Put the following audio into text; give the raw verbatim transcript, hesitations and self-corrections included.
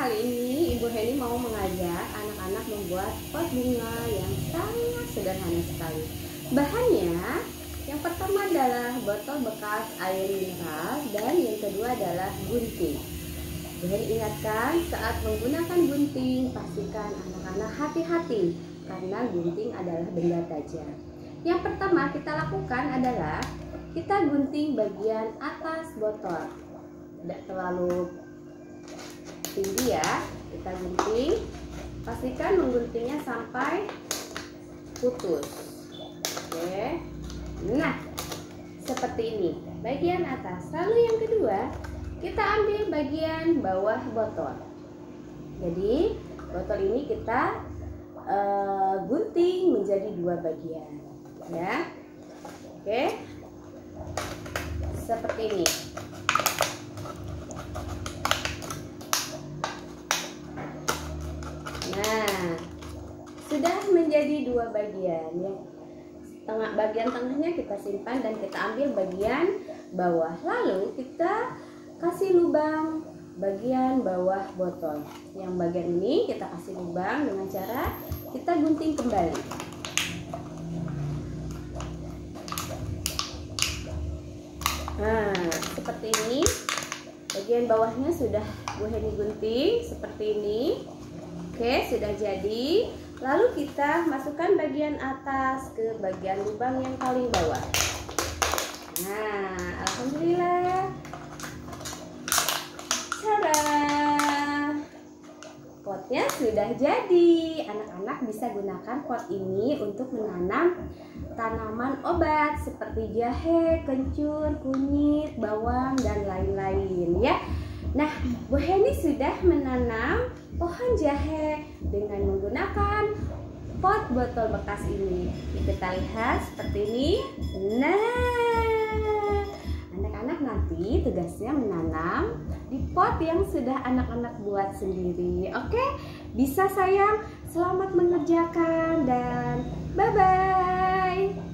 kali ini Ibu Heni mau mengajak anak-anak membuat pot bunga yang sangat sederhana sekali. Bahannya yang pertama adalah botol bekas air mineral dan yang kedua adalah gunting. Ibu Heni ingatkan saat menggunakan gunting pastikan anak-anak hati-hati karena gunting adalah benda tajam. Yang pertama kita lakukan adalah kita gunting bagian atas botol. Tidak terlalu tinggi ya, kita gunting, pastikan mengguntingnya sampai putus. Oke, nah seperti ini bagian atas. Lalu yang kedua kita ambil bagian bawah botol. Jadi botol ini kita uh, gunting menjadi dua bagian ya. Oke, seperti ini. Nah, sudah menjadi dua bagian ya. Tengah bagian tengahnya kita simpan dan kita ambil bagian bawah. Lalu kita kasih lubang bagian bawah botol. Yang bagian ini kita kasih lubang dengan cara kita gunting kembali. Nah, seperti ini. Bagian bawahnya sudah Bu Heni gunting seperti ini. Oke, sudah jadi. Lalu kita masukkan bagian atas ke bagian lubang yang paling bawah. Nah, alhamdulillah. Tada! Potnya sudah jadi. Anak-anak bisa gunakan pot ini untuk menanam tanaman obat seperti jahe, kencur, kunyit, bawang, dan lain-lain ya. Nah, Bu Heni sudah menanam pohon jahe dengan menggunakan pot botol bekas ini. Kita lihat seperti ini. Nah, anak-anak nanti tugasnya menanam di pot yang sudah anak-anak buat sendiri. Oke, bisa sayang? Selamat mengerjakan dan bye-bye.